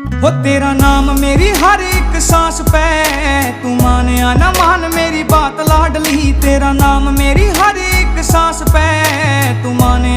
हो तेरा नाम मेरी हर एक सांस पे, तू मानिया ना मान मेरी बात लाडली। तेरा नाम मेरी हर एक सांस पे, तू मान